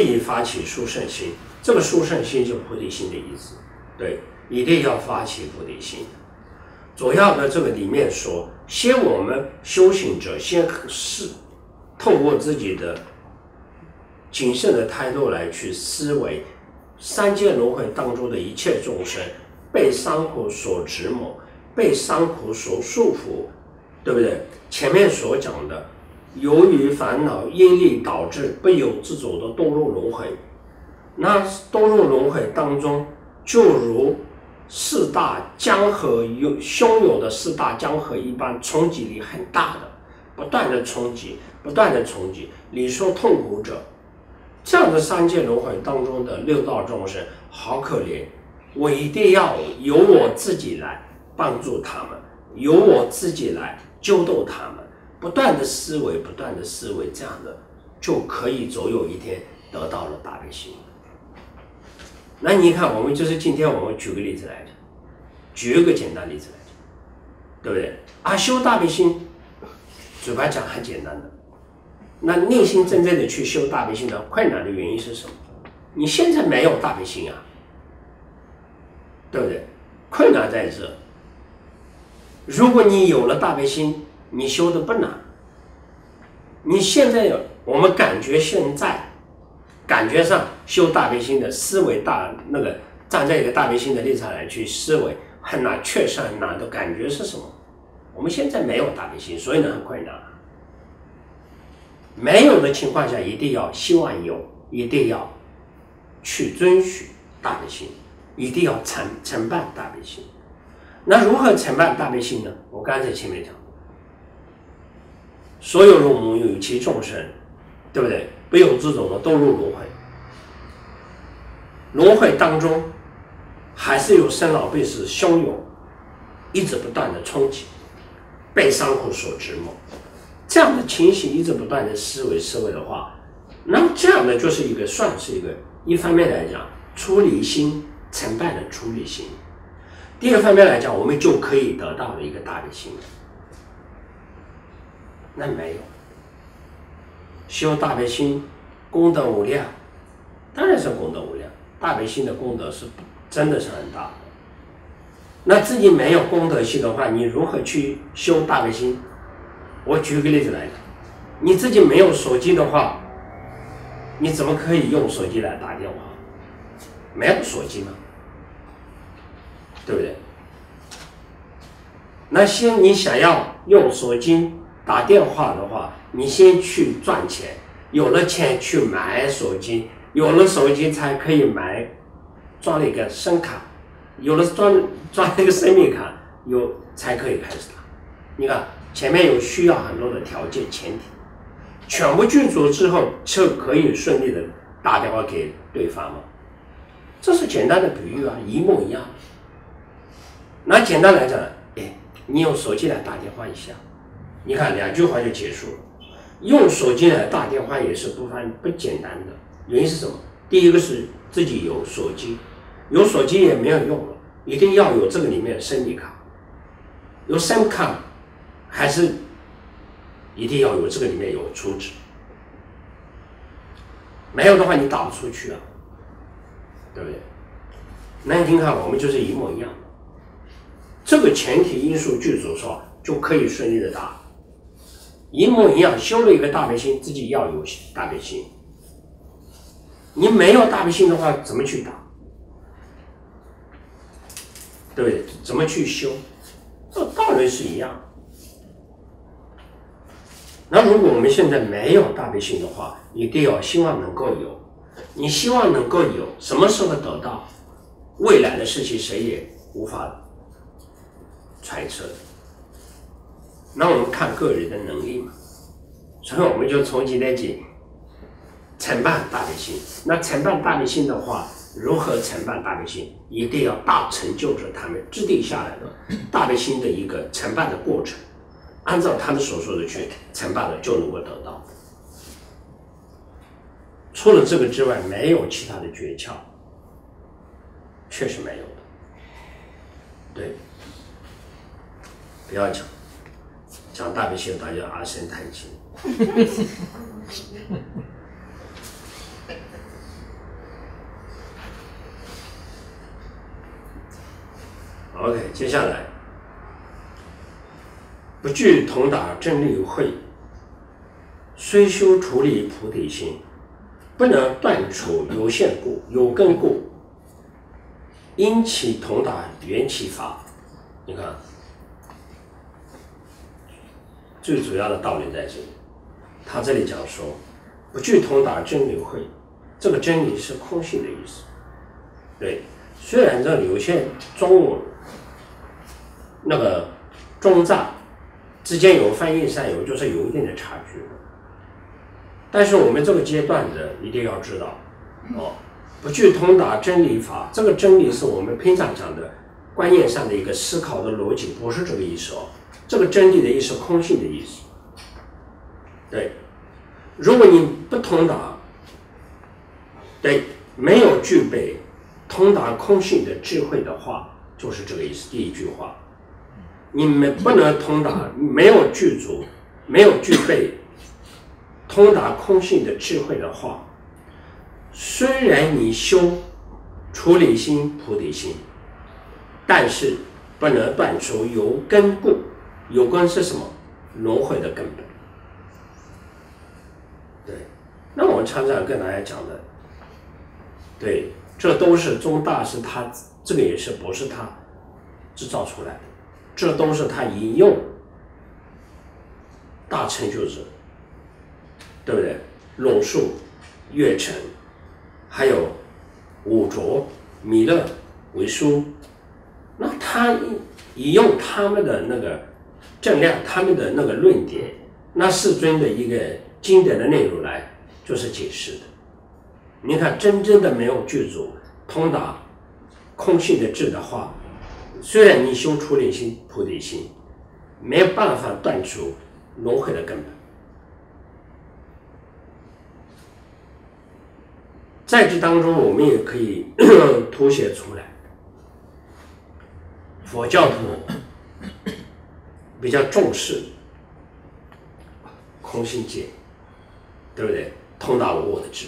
己发起殊胜心，这个殊胜心就是菩提心的意思。对，一定要发起菩提心。主要的这个里面说，先我们修行者先是透过自己的谨慎的态度来去思维三界轮回当中的一切众生被伤苦所折磨，被伤苦所束缚，对不对？前面所讲的，由于烦恼业力导致不由自主的堕入轮回，那堕入轮回当中，就如四大江河汹涌的四大江河一般，冲击力很大的，不断的冲击，不断的冲击。你说痛苦者，这样的三界轮回当中的六道众生好可怜，我一定要由我自己来帮助他们，由我自己来救度他们，不断的思维，不断的思维，这样的就可以总有一天得到了大悲心。那你看，我们就是今天我们举个例子来讲，举一个简单例子来讲，对不对？修大悲心，嘴巴讲很简单的，那内心真正的去修大悲心的困难的原因是什么？你现在没有大悲心啊，对不对？困难在这。如果你有了大悲心，你修的不难。你现在我们感觉现在感觉上修大悲心的思维站在一个大悲心的立场来去思维很难，确实很难的感觉是什么？我们现在没有大悲心，所以呢很困难。没有的情况下，一定要希望有，一定要去遵循大悲心，一定要承办大悲心。那如何承办大悲心呢？我刚才前面讲，所有入母有其众生，对不对？不由自主的都入轮回，轮回当中还是有生老病死汹涌，一直不断的冲击，被伤苦所折磨。这样的情形一直不断的思维的话，那这样的就是算是一方面来讲出离心，承办的出离心。第二方面来讲，我们就可以得到了一个大悲心。那没有修大悲心，功德无量，当然是功德无量。大悲心的功德是真的是很大的。那自己没有功德心的话，你如何去修大悲心？我举个例子来讲，你自己没有手机的话，你怎么可以用手机来打电话？没有手机嘛，对不对？那你想要用手机打电话的话，你先去赚钱，有了钱去买手机，有了手机才可以装了一个声卡，有了装了一个生命卡，才可以开始打。你看前面有需要很多的条件前提，全部具足之后，就可以顺利的打电话给对方嘛。这是简单的比喻啊，一模一样。那简单来讲，你用手机来打电话一下，你看2句话就结束了。用手机来打电话也是不简单的，原因是什么？第一个是自己有手机，有手机也没有用了，一定要有这个里面的生命卡，有SIM卡，还是一定要有这个里面有储值，没有的话你打不出去啊，对不对？那你看我们就是一模一样的，这个前提因素具足说就可以顺利的打，一模一样。修了一个大悲心，自己要有大悲心，你没有大悲心的话怎么去打？对不对？怎么去修？这道理是一样。那如果我们现在没有大悲心的话，一定要希望能够有。你希望能够有，什么时候得到？未来的事情谁也无法揣测的。那我们看个人的能力嘛，所以我们就从今天起承办大悲心。那承办大悲心的话，如何承办大悲心？一定要大成就是他们制定下来的大悲心的一个承办的过程，按照他们所说的去承办了，就能够得到。除了这个之外，没有其他的诀窍，确实没有的。对，不要讲大悲心，大家唉声叹气。 OK， 接下来，不惧同达真理慧，虽修处理菩提心，不能断除有限故、有根故，因其同达缘起法。你看，最主要的道理在这里。他这里讲说，不惧同达真理慧，这个真理是空性的意思。对，虽然这里有些中文那个中藏之间有翻译上就是有一定的差距，但是我们这个阶段的一定要知道哦，不去通达真理法，这个真理是我们平常讲的观念上的一个思考的逻辑，不是这个意思哦。这个真理的意思，空性的意思。对，如果你不通达，对，没有具备通达空性的智慧的话，就是这个意思。第一句话，你们不能通达，没有具足，没有具备通达空性的智慧的话，虽然你修处理心、菩提心，但是不能断除有根故。有根是什么？轮回的根本。对，那我们常常跟大家讲的，对，这都是宗大师他这个也是不是他制造出来的，这都是他引用大成就者，对不对？龙树、月澄，还有五浊、弥勒、为书，那他引用他们的那个正量，他们的那个论点，那世尊的一个经典的内容来就是解释的。你看，真正的没有具足通达空性的智的话，虽然你修处理心、菩提心，没有办法断除轮回的根本。在这当中，我们也可以凸显出来，佛教徒比较重视空性界，对不对？通达无我的智。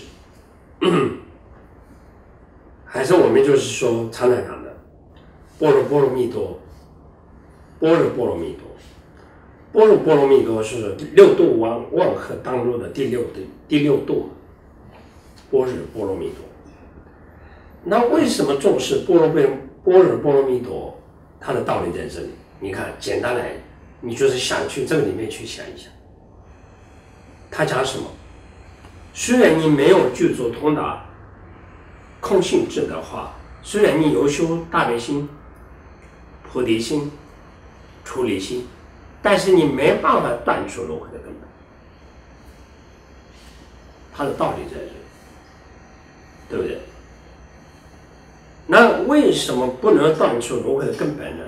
还是我们就是说常常讲的般若波罗蜜多，般若波罗蜜多，般若波罗蜜多是六度万恒当中的第六度，般若波罗蜜多。那为什么重视般若波罗蜜多？它的道理在这里。你看，简单来，你就是想去这个里面去想一想，他讲什么？虽然你没有具足通达空性智的话，虽然你有修大悲心、菩提心、出离心，但是你没办法断除轮回的根本。它的道理在这里，对不对？那为什么不能断除轮回的根本呢？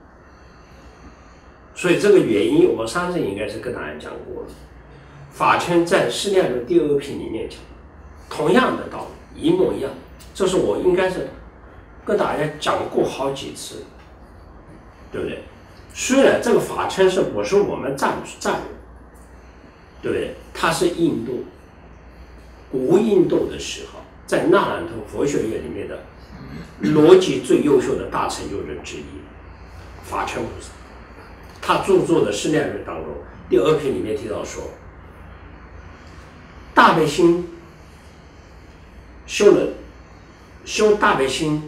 所以这个原因，我上次应该是跟大家讲过了。法称在《释量论》第2品里面讲，同样的道理，一模一样。这是我应该是跟大家讲过好几次，对不对？虽然这个法称是不是我们占有，对不对？它是印度古印度的时候，在那兰陀佛学院里面的逻辑最优秀的大成就人之一，法称菩萨。他著作的《释量论》当中第2品里面提到说，大悲心修大悲心，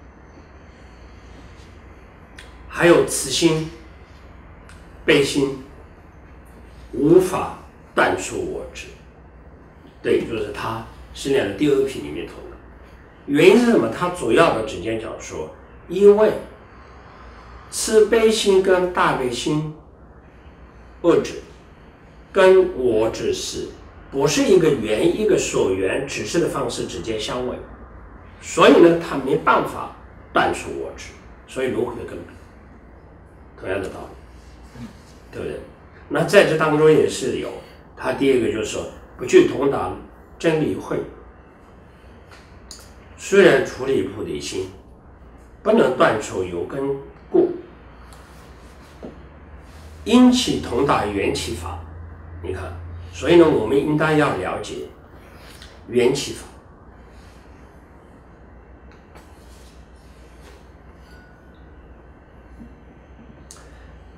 还有慈心、悲心，无法断除我执。对，就是他释量的第2品里面头的。原因是什么？他主要的直接讲说，因为慈悲心跟大悲心二者跟我执是不是一个缘一个所缘指示的方式直接相违，所以呢，他没办法断除我执，所以轮回的根本。同样的道理，对不对？那在这当中也是有，他第2个就是说，不去同达真理慧，虽然处理菩提心，不能断除有根故，因其同达缘起法。你看，所以呢，我们应当要了解缘起法。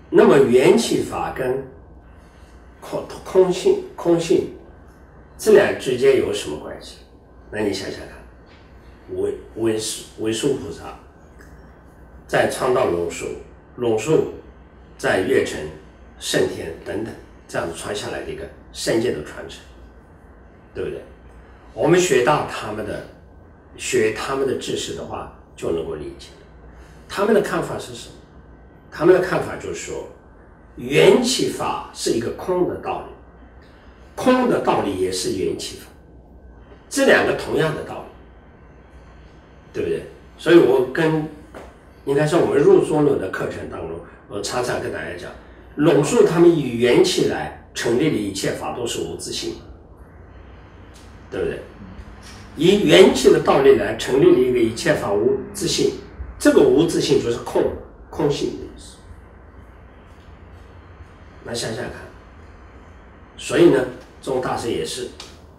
那么缘起法跟空性这俩之间有什么关系？那你想想看，文殊菩萨在创造龙树，龙树在月城、圣天等等这样子传下来的一个圣界的传承，对不对？我们学他们的知识的话，就能够理解。他们的看法是什么？他们的看法就是说，缘起法是一个空的道理，空的道理也是缘起法，这两个同样的道理，对不对？所以应该说我们入中论的课程当中，我常常跟大家讲，龙树他们以缘起来成立的一切法都是无自性的，对不对？以缘起的道理来成立了一个一切法无自性，这个无自性就是空性的意思。来想想看，所以呢，宗大师也是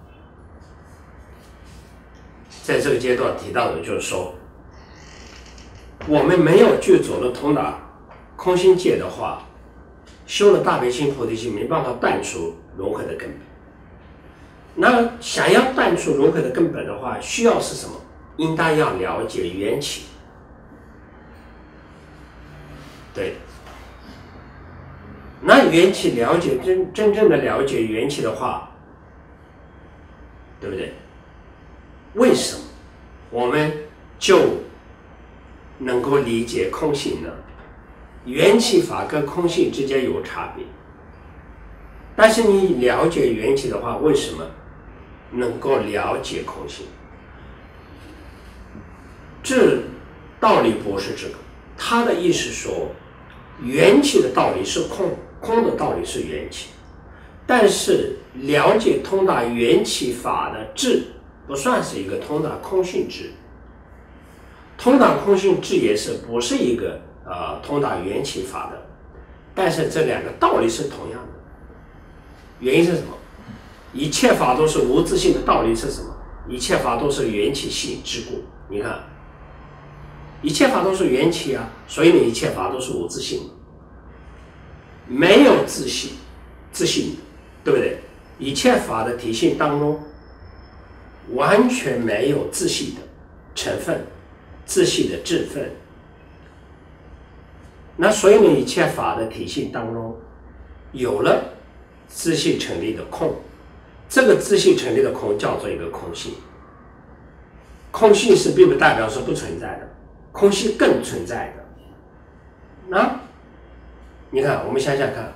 在这个阶段提到的，就是说，我们没有具足的通达空性界的话，修了大悲心、菩提心，没办法断除轮回的根本。那想要断除轮回的根本的话，需要是什么？应当要了解缘起。对，那缘起了解真正的了解缘起的话，对不对？为什么我们就能够理解空性呢？缘起法跟空性之间有差别，但是你了解缘起的话，为什么能够了解空性？这道理不是这个，他的意思说，缘起的道理是空，空的道理是缘起，但是了解通达缘起法的智，不算是一个通达空性智。通达空性智也是不是一个通达缘起法的，但是这两个道理是同样的。原因是什么？一切法都是无自性的道理是什么？一切法都是缘起性之故。你看，一切法都是缘起啊，所以呢，一切法都是无自性的，没有自性的，对不对？一切法的体性当中，完全没有自性的成分，自性的质分。那所以呢，一切法的体性当中，有了自性成立的空，这个自性成立的空叫做一个空性。空性是并不代表是不存在的，空性更存在的。那你看，我们想想看，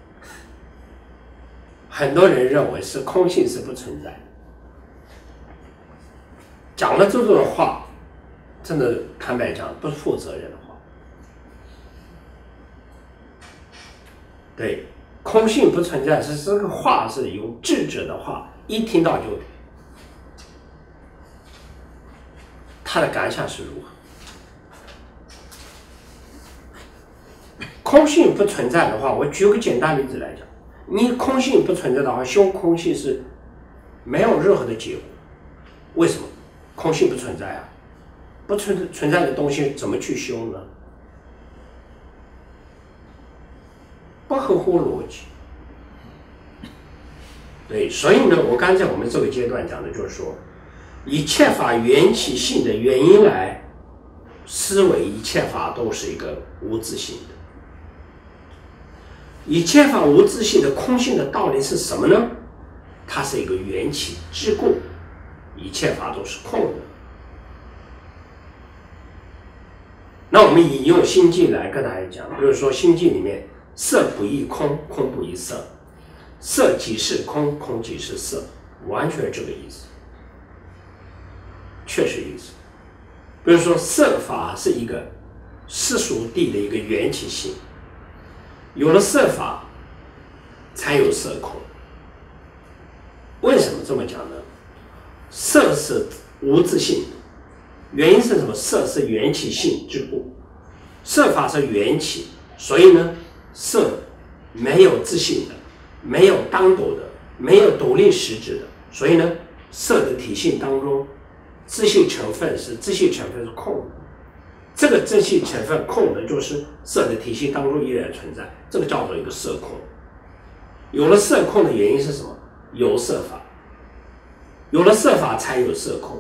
很多人认为是空性是不存在的，讲了这种话，真的坦白讲不是负责任的话。对，空性不存在是这个话是有智者的话，一听到就他的感想是如何？空性不存在的话，我举个简单例子来讲，你空性不存在的话，修空性是没有任何的结果。为什么？空性不存在啊，不存在的东西怎么去修呢？不合乎逻辑。对，所以呢，我刚才我们这个阶段讲的就是说，一切法缘起性的原因来思维一切法都是一个无自性的。一切法无自性的空性的道理是什么呢？它是一个缘起之故，一切法都是空的。那我们引用心经来跟大家讲，比如说心经里面，色不异空，空不异色，色即是空，空即是色，完全这个意思，确实意思。比如说色法是一个世俗谛的一个缘起性，有了色法才有色空。为什么这么讲呢？色是无自性的，原因是什么？色是缘起性之故，色法是缘起，所以呢，色没有自性的，没有单独的，没有独立实质的，所以呢，色的体性当中，自性成分是空的， 这个正气成分空的就是色的体系当中依然存在，这个叫做一个色空。有了色空的原因是什么？有色法，有了色法才有色空，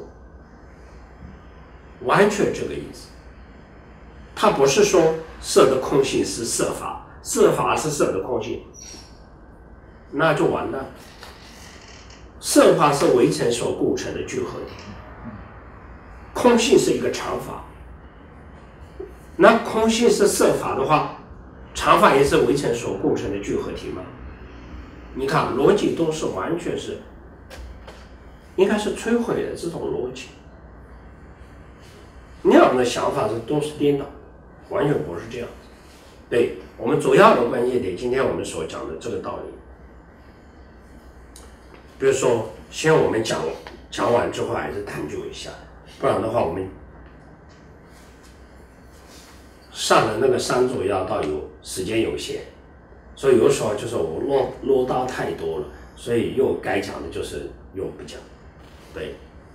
完全这个意思。它不是说色的空性是色法，色法是色的空性，那就完蛋。色法是微尘所构成的聚合体，空性是一个常法。那空性是色法的话，常法也是微尘所构成的聚合体吗？你看逻辑都是完全是，应该是摧毁了这种逻辑。那样的想法都是颠倒，完全不是这样子。对，我们主要的关键点，今天我们所讲的这个道理。比如说，先我们讲完之后还是探究一下，不然的话我们上了那个山主要到时间有限，所以有时候就是我啰叨太多了，所以又该讲的就是又不讲。对，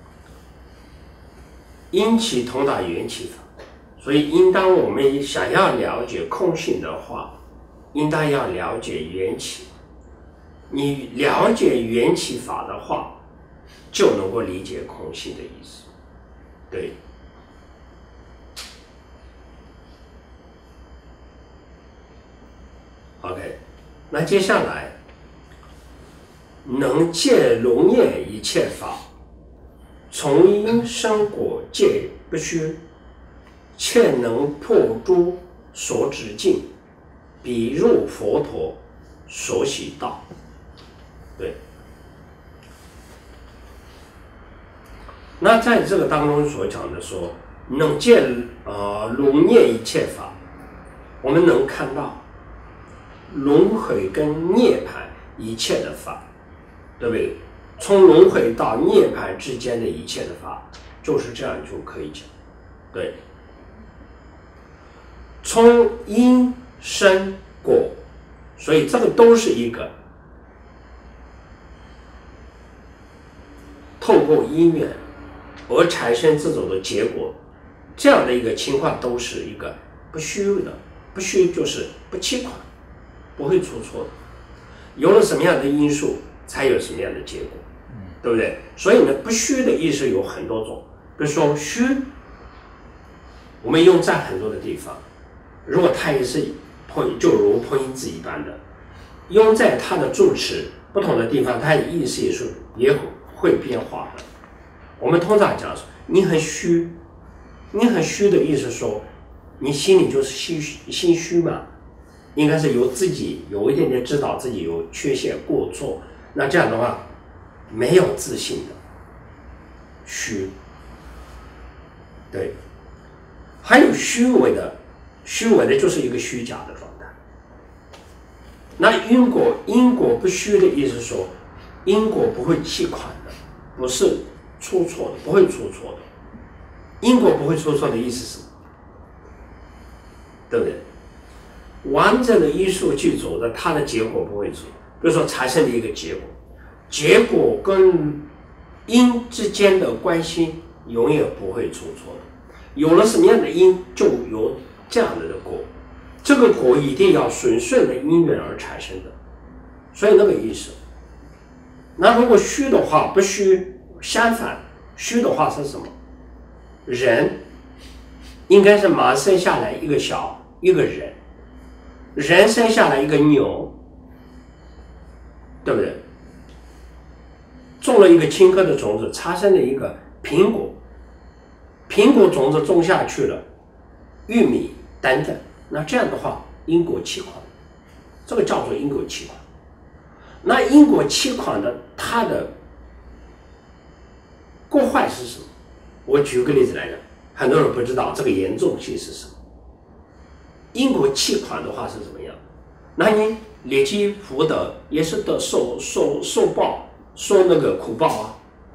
因其同达缘起法，所以应当我们想要了解空性的话，应当要了解缘起。你了解缘起法的话，就能够理解空性的意思。对。OK， 那接下来能借龙焰一切法，从因生果界不虚，且能破诸所止境，比入佛陀所喜道。对，那在这个当中所讲的说，能借龙焰一切法，我们能看到轮回跟涅槃一切的法，对不对？从轮回到涅槃之间的一切的法，就是这样就可以讲。对，从因生果，所以这个都是一个透过因缘而产生这种的结果，这样的一个情况都是一个不虚的，不虚就是不欺款，不会出错的。有了什么样的因素，才有什么样的结果，对不对？所以呢，不虚的意思有很多种。比如说虚，我们用在很多的地方，如果它也是就如破音字一般的，用在它的助词不同的地方，它的意思也会变化的。我们通常讲说你很虚，你很虚的意思说你心里就是心虚嘛，应该是由自己有一点点知道自己有缺陷过错，那这样的话没有自信的虚。对，还有虚伪的就是一个虚假的状态。那因果不虚的意思说，因果不会弃款的，不是出错的，不会出错的。因果不会出错的意思是什么？对不对？完整的因素去走的，它的结果不会出。比如说产生的一个结果，结果跟因之间的关系永远不会出错的。有了什么样的因，就有这样的果，这个果一定要顺的因缘而产生的，所以那个意思。那如果虚的话，不虚，相反，虚的话是什么？人应该是马生下来一个人，人生下来一个牛，对不对？种了一个青稞的种子，产生了一个苹果，苹果种子种下去了，玉米等等，那这样的话因果契款，这个叫做因果契款。那因果契款的它的过坏是什么？我举个例子来讲，很多人不知道这个严重性是什么。因果契款的话是怎么样？那你累积福德也是得受报，受那个苦报啊。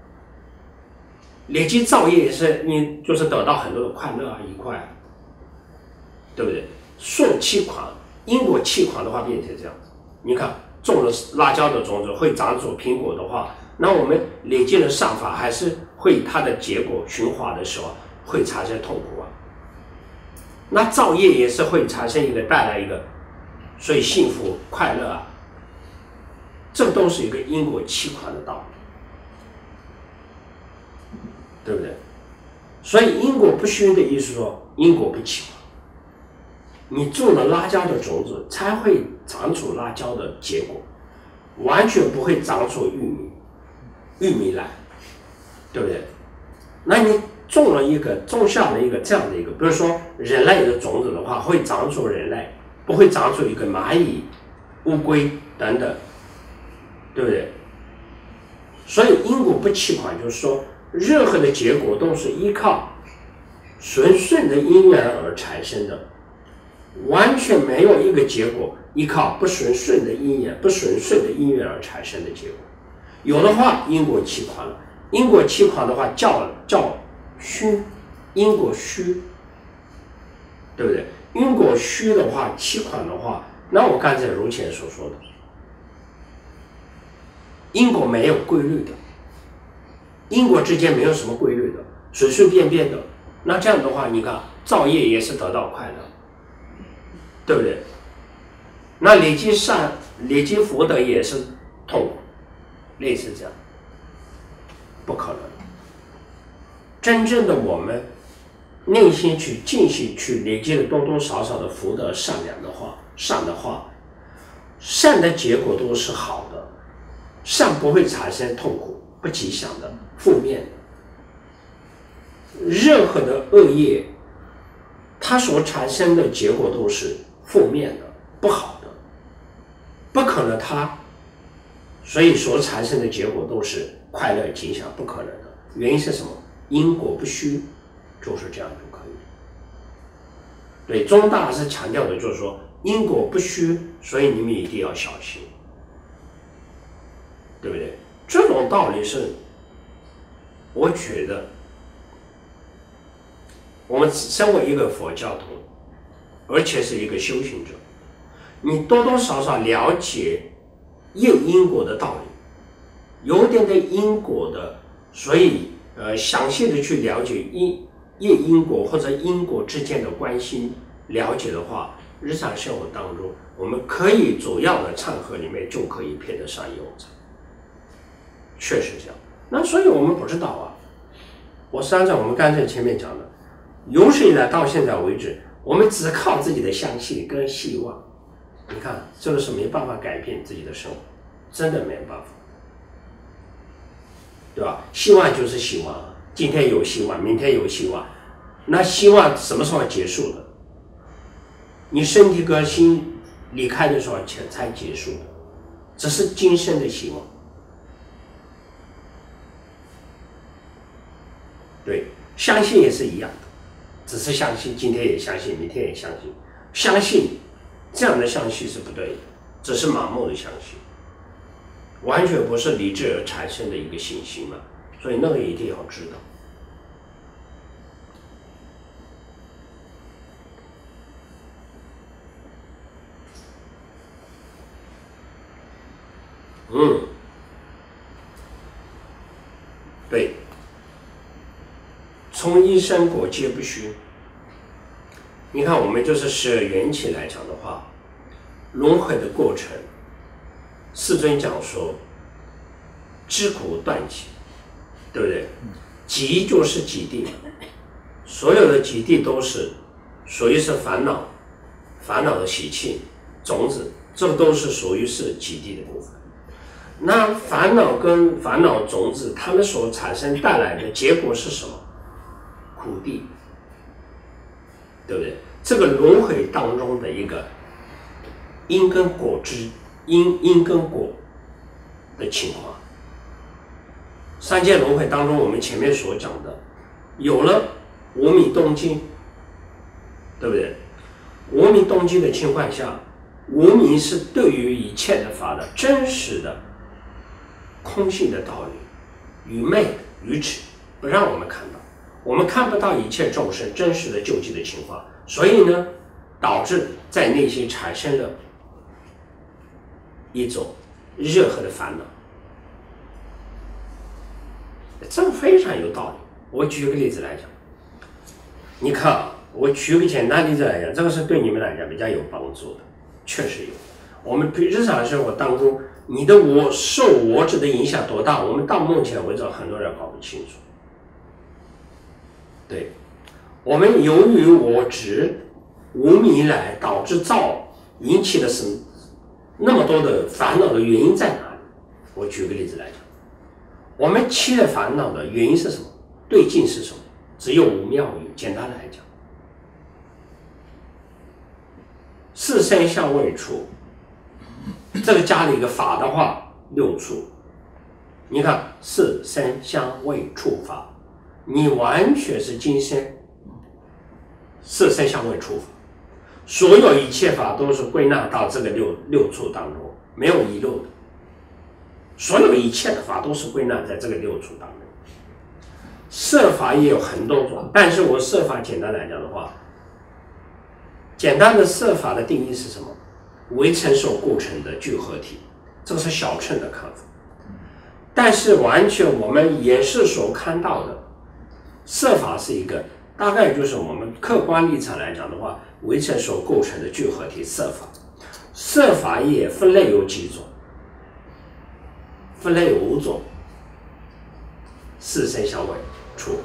累积造业也是你就是得到很多的快乐啊，愉快啊，对不对？受契款，因果契款的话变成这样子。你看种了辣椒的种子会长出苹果的话，那我们累积了善法，还是会它的结果循环的时候会产生痛苦啊。 那造业也是会产生带来一个，所以幸福快乐啊，这都是一个因果期款的道理，对不对？所以因果不虚的意思说，因果不期款，你种了辣椒的种子，才会长出辣椒的结果，完全不会长出玉米来，对不对？那你种下了一个这样的一个，比如说人类的种子的话，会长出人类，不会长出一个蚂蚁、乌龟等等，对不对？所以因果不期款，就是说任何的结果都是依靠纯顺的因缘而产生的，完全没有一个结果依靠不纯顺的因缘而产生的结果。有的话因果期款了，因果期款的话叫虚，因果虚，对不对？因果虚的话，期款的话，那我刚才如前所说的，因果没有规律的，因果之间没有什么规律的，随随便便的，那这样的话，你看造业也是得到快乐，对不对？那累积福德也是痛苦，类似这样，不可能。真正的我们内心去尽心去累积了多多少少的福德善的话，善的结果都是好的，善不会产生痛苦、不吉祥的、负面的。任何的恶业，它所产生的结果都是负面的、不好的，不可能所以所产生的结果都是快乐吉祥，不可能的。原因是什么？因果不虚，就是这样就可以。对，中大师强调的就是说因果不虚，所以你们一定要小心，对不对？这种道理是，我觉得我们身为一个佛教徒，而且是一个修行者，你多多少少了解业因果的道理，有点的因果的，所以详细的去了解业因果或者因果之间的关系，了解的话，日常生活当中，我们可以主要的场合里面就可以配得上用场，确实这样。那所以我们不知道啊，我是按照我们刚才前面讲的，有史以来到现在为止，我们只靠自己的相信跟希望，你看这个是没办法改变自己的生活，真的没有办法，对吧？希望就是希望，今天有希望，明天有希望，那希望什么时候结束的？你身体跟心离开的时候才结束的，这是今生的希望。对，相信也是一样的，只是相信，今天也相信，明天也相信。相信这样的相信是不对的，只是盲目的相信，完全不是理智而产生的一个信心嘛。所以那个一定要知道。对，从一生果皆不虚。你看，我们就是12缘起来讲的话，轮回的过程，世尊讲说，知苦断集，对不对？集就是极地，所有的极地都是属于是烦恼的习气种子，这都是属于是极地的部分。那烦恼跟烦恼种子，它们所产生带来的结果是什么？苦地，对不对？这个轮回当中的一个因跟果因跟果的情况。三界轮回当中，我们前面所讲的，有了无明动机，对不对？无明动机的情况下，无明是对于一切的法的真实的空性的道理，愚昧愚痴，不让我们看到，我们看不到一切众生真实的救济的情况，所以呢，导致在内心产生了一种任何的烦恼，这非常有道理。我举个例子来讲，你看啊， 我举个简单例子来讲，这个是对你们来讲比较有帮助的，确实有。我们日常生活当中，你的我受我执的影响多大，我们到目前为止很多人搞不清楚。对，我们由于我执无明来导致造引起的是那么多的烦恼的原因在哪里？我举个例子来讲，我们起了烦恼的原因是什么？对境是什么？只有无妙语。简单来讲，四声香味触，这个加了一个法的话，六触。你看四声香味触法，你完全是今生四声香味触法，所有一切法都是归纳到这个六处当中，没有遗漏的。所有一切的法都是归纳在这个六处当中。色法也有很多种，但是我色法简单来讲的话，简单的色法的定义是什么？为成所构成的聚合体，这个是小乘的看法。但是完全我们也是所看到的色法是一个，大概就是我们客观立场来讲的话，为成所构成的聚合体色法。色法也分类有几种？分类有5种：四声香味触。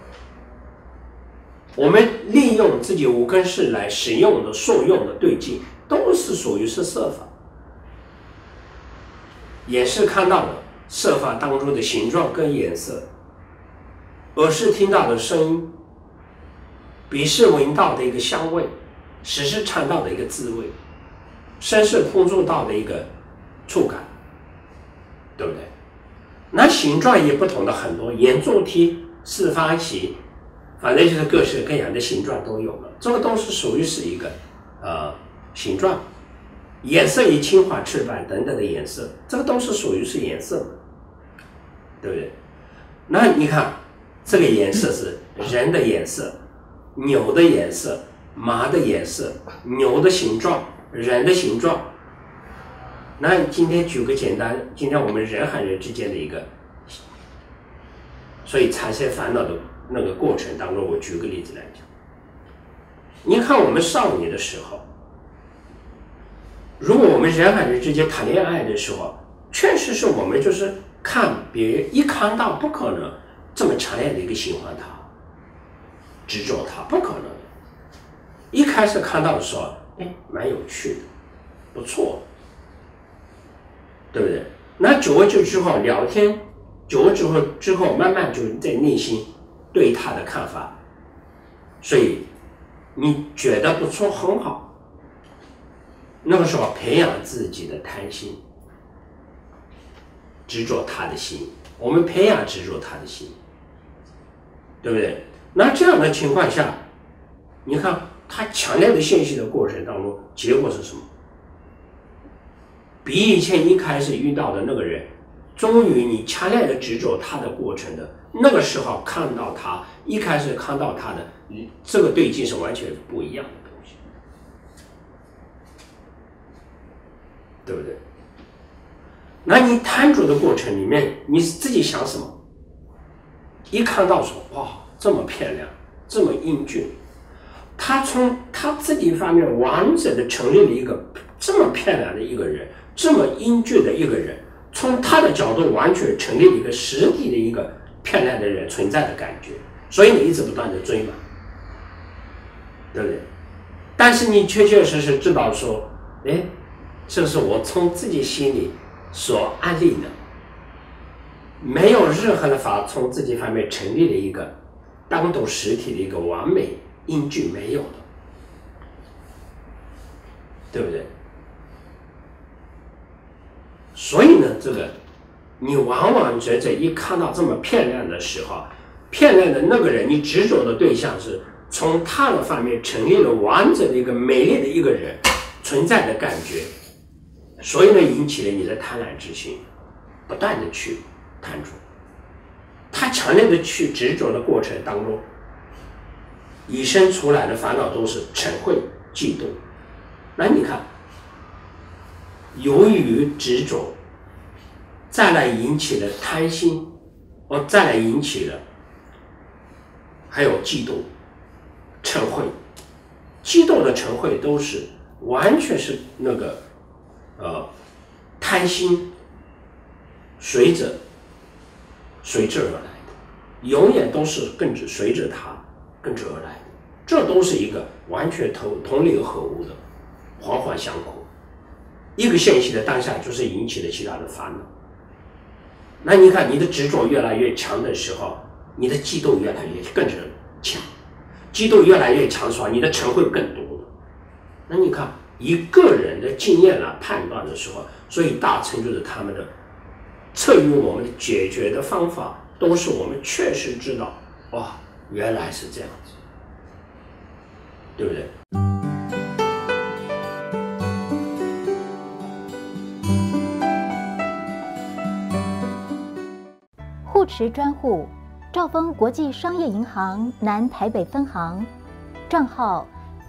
我们利用自己五根识来使用的受用的对境，都是属于是色法，也是看到的色法当中的形状跟颜色，耳是听到的声音，鼻是闻到的一个香味，舌是尝到的一个滋味，身是碰触到的一个触感，对不对？那形状也不同的很多，圆柱体、四方形，反正就是各式各样的形状都有了，这个都是属于是一个形状。颜色以青黄赤白等等的颜色，这个都是属于是颜色的，对不对？那你看这个颜色是人的颜色、牛的颜色、马的颜色、牛的形状、人的形状。那今天举个简单，今天我们人和人之间的一个，所以产生烦恼的那个过程当中，我举个例子来讲。你看我们少年的时候，如果我们人和人之间谈恋爱的时候，确实是我们就是看别人一看到不可能这么强烈的一个喜欢他、执着他，不可能。一开始看到的时候，蛮有趣的，不错，对不对？那久而久之后聊天，久而之后慢慢就在内心对他的看法，所以你觉得不错，很好。那个时候培养自己的贪心，执着他的心，我们培养执着他的心，对不对？那这样的情况下，你看他强烈的信息的过程当中，结果是什么？比以前一开始遇到的那个人，终于你强烈的执着他的过程的那个时候看到他，一开始看到他的这个对境是完全不一样的东西，对不对？那你贪着的过程里面，你自己想什么？一看到说哇，这么漂亮，这么英俊，他从他自己方面完整的成立了一个这么漂亮的一个人，这么英俊的一个人，从他的角度完全成立了一个实体的一个漂亮的人存在的感觉，所以你一直不断的追嘛，对不对？但是你确确实实知道说，这是我从自己心里所安立的，没有任何的法从自己方面成立了一个单独实体的一个完美英俊，没有的，对不对？所以呢，这个你往往觉着一看到这么漂亮的时候，漂亮的那个人，你执着的对象是从他的方面成立了完整的一个美丽的一个人存在的感觉，所以呢，引起了你的贪婪之心，不断的去贪着，他强烈的去执着的过程当中，以生出来的烦恼都是嗔恚、嫉妒。那你看，由于执着，再来引起了贪心，再来引起了还有嫉妒、嗔恚， 激动的晨会都是完全是那个贪心随之而来的，永远都是随着它跟着而来的，这都是一个完全同流合污的，环环相扣。一个现行的当下就是引起了其他的烦恼。那你看，你的执着越来越强的时候，你的激动越来越更强，激动越来越强的时候，你的晨会更多了。那你看，以个人的经验来判断的时候，所以大乘就是他们的赐予我们的解决的方法，都是我们确实知道，哇，原来是这样子，对不对？ 护持专户：兆丰国际商业银行南台北分行，账号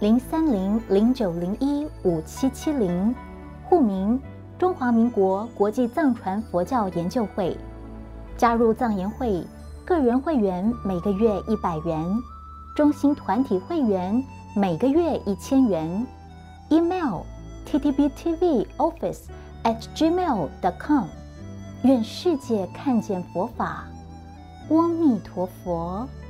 03009015770，户名中华民国国际藏传佛教研究会。加入藏研会，个人会员每个月100元，中心团体会员每个月1000元。email ttbtvoffice@gmail.com。愿世界看见佛法。阿弥陀佛。